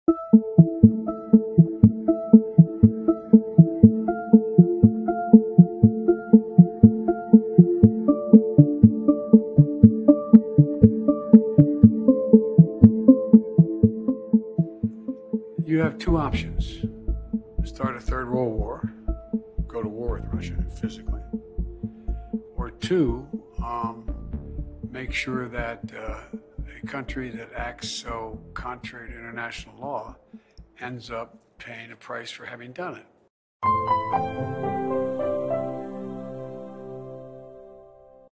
You have two options. Start a third world war, go to war with Russia physically, or two, make sure that a country that acts so contrary to international law ends up paying a price for having done it.